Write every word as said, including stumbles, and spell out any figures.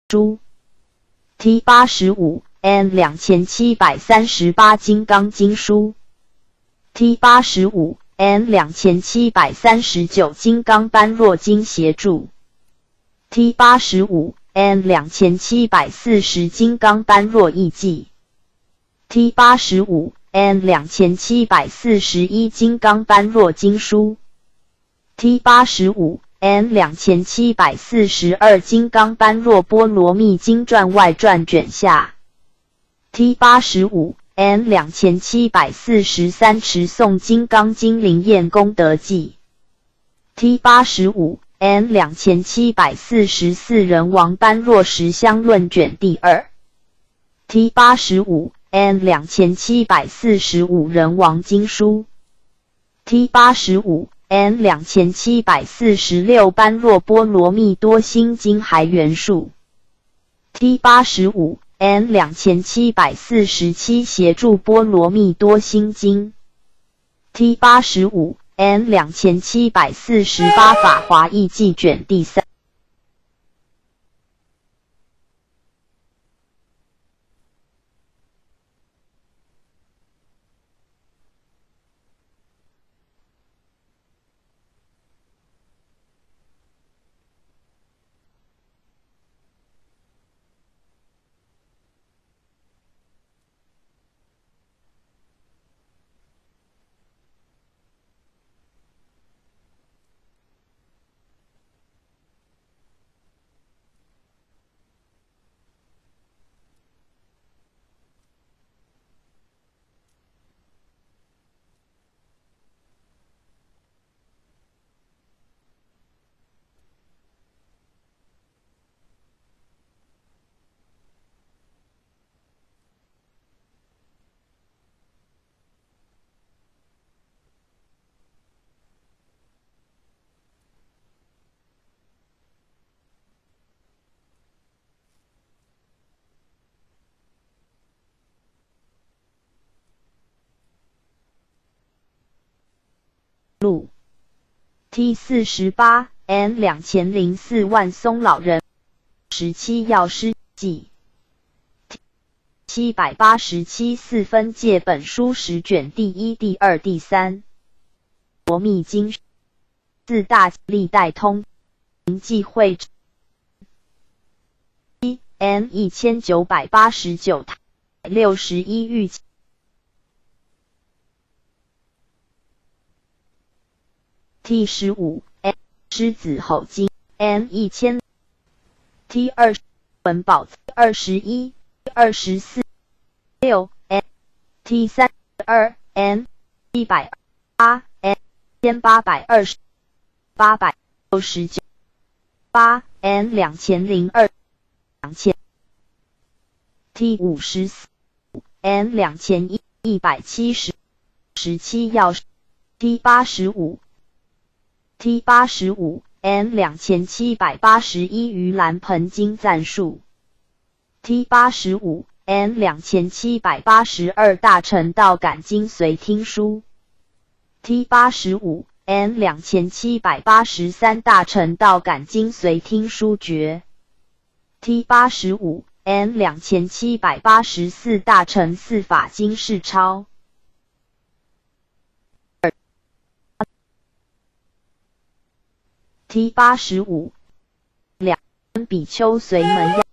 书 T 八十五 N 两千七百三十八金刚经书 T 八十五 N 两千七百三十九金刚般若经协注 T 八十五 N 两千七百四十金刚般若义记 T 八十五 N 两千七百四十一金刚般若经书 T 八十五 N 两千七百四十二金刚般若波罗蜜经传外传卷下 T 八十五 N 两千七百四十三持诵金刚经灵验功德记 T 八十五 N 两千七百四十四人王般若实相论卷第二 T 八十五 N 两千七百四十五人王经书 T 八十五 N 两千七百四十六般若波罗蜜多心经还原述 T 八十五 N 两千七百四十七协助波罗蜜多心经 T 八十五 N 两千七百四十八法华义记卷第三录 T 四十八 N 两千零四万松老人十七药师记七百八十七四分界本书十卷第一、第二、第三。罗密经四大历代通记会 N 一千九百八十九六十一御 T 十五 N 狮子吼经 N 一千 T 二文宝二十一二十四六 N T 三二 N 一百八 N 千八百二十八百六十九八 N 两千零二两千 T 五十四 N 两千一一百七十十七钥匙 T 八十五 T 八十五 N 两千七百八十一盂兰盆经赞述 T 八十五 N 两千七百八十二大乘道感经随听书 T 八十五 N 两千七百八十三大乘道感经随听书诀 T 八十五 N 两千七百八十四大乘四法经释钞T 八十五 两比丘随门